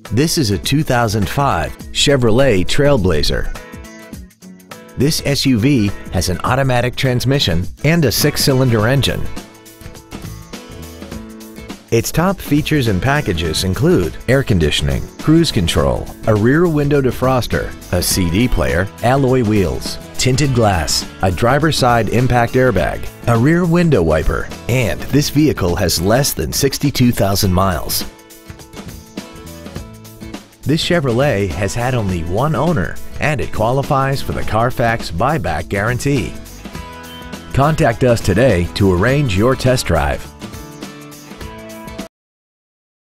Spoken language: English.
This is a 2005 Chevrolet TrailBlazer. This SUV has an automatic transmission and a 6-cylinder engine. Its top features and packages include air conditioning, cruise control, a rear window defroster, a CD player, alloy wheels, tinted glass, a driver's side impact airbag, a rear window wiper, and this vehicle has less than 62,000 miles. This Chevrolet has had only one owner, and it qualifies for the Carfax buyback guarantee. Contact us today to arrange your test drive.